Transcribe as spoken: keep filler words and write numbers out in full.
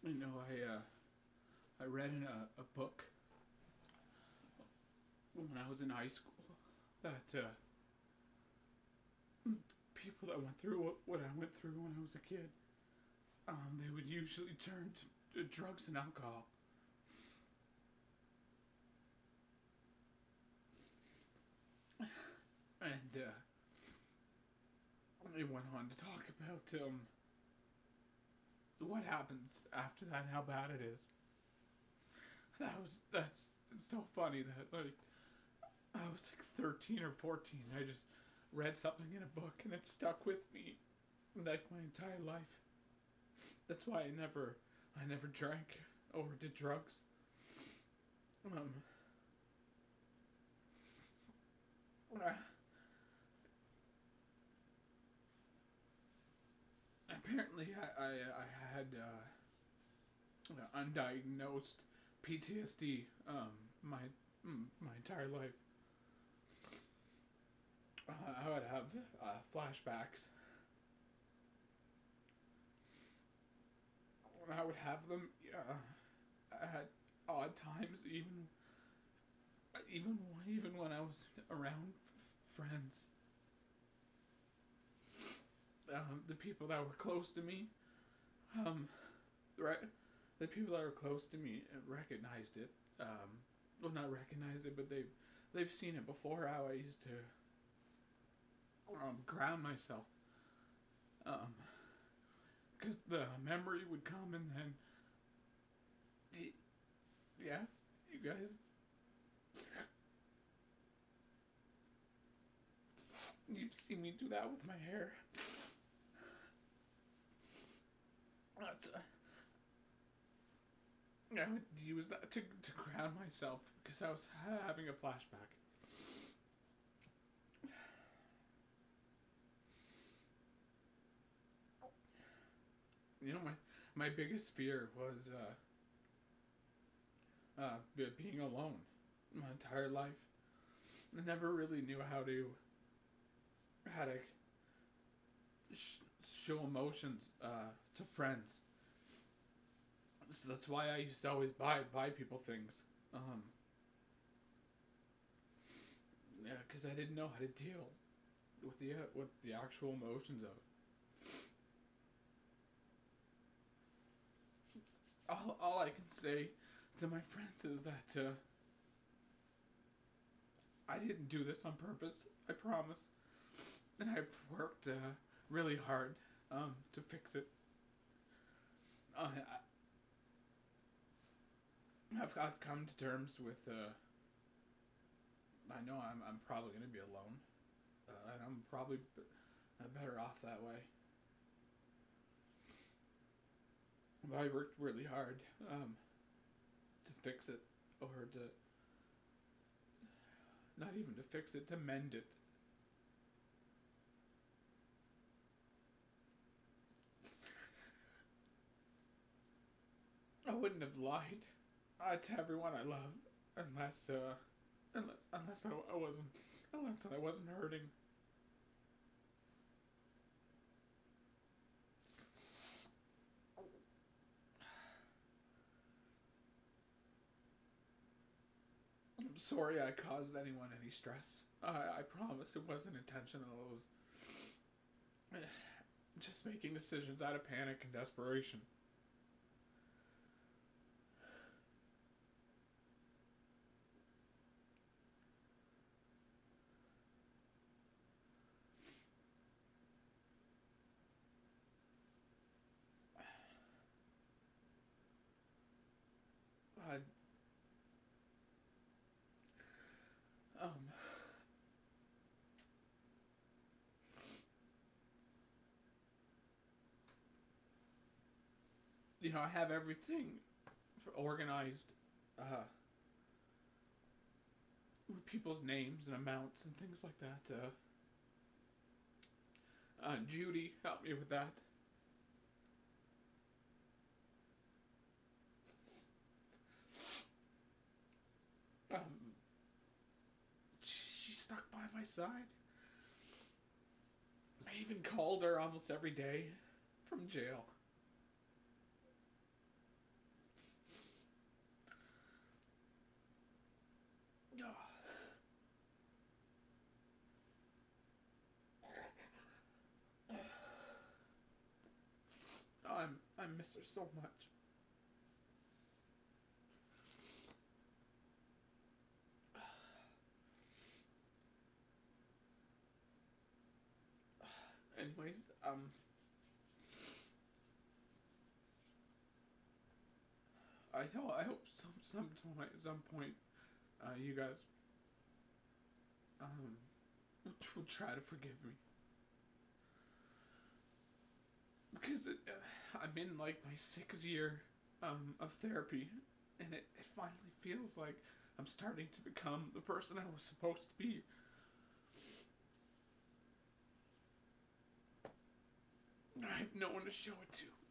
You know, I uh, I read in a, a book when I was in high school that uh, people that went through what, what I went through when I was a kid, um, they would usually turn to, to drugs and alcohol. And uh, it went on to talk about um, what happens after that, how bad it is. That was that's it's so funny that like I was like thirteen or fourteen. I just read something in a book and it stuck with me like my entire life. That's why I never I never drank or did drugs. Um, uh, apparently I I, I had uh, undiagnosed P T S D um, my mm, my entire life. Uh, I would have uh, flashbacks. I would have them uh, at odd times, even even even when I was around f- friends. Um, the people that were close to me, um, right, the people that were close to me recognized it. Um, well, not recognized it, but they've they've seen it before. How I used to um, ground myself, um, because the memory would come, and then, yeah, you guys, you've seen me do that with my hair. That's uh, I would use that to to ground myself because I was having a flashback. You know, my my biggest fear was uh, uh, being alone my entire life. I never really knew how to how to sh- show emotions uh, to friends. So that's why I used to always buy buy people things. Um, yeah, because I didn't know how to deal with the uh, with the actual emotions of it. All, all I can say to my friends is that uh, I didn't do this on purpose. I promise. And I've worked uh, really hard um, to fix it. Uh, I, I've I've come to terms with. Uh, I know I'm I'm probably gonna be alone, uh, and I'm probably b- better off that way. But I worked really hard um, to fix it, or to not even to fix it, to mend it. I wouldn't have lied uh, to everyone I love unless uh, unless unless I, I wasn't unless I wasn't hurting. I'm sorry I caused anyone any stress. I I promise it wasn't intentional. It was just making decisions out of panic and desperation. I um you know I have everything organized uh, with people's names and amounts and things like that. Uh, uh, Judy helped me with that. Um, she, she stuck by my side. I even called her almost every day from jail. miss her so much. Anyways, um, I hope I hope some some time at some point, uh, you guys, um, will, will try to forgive me, because it, uh, I'm in like my sixth year, um, of therapy, and it, it finally feels like I'm starting to become the person I was supposed to be. I have no one to show it to.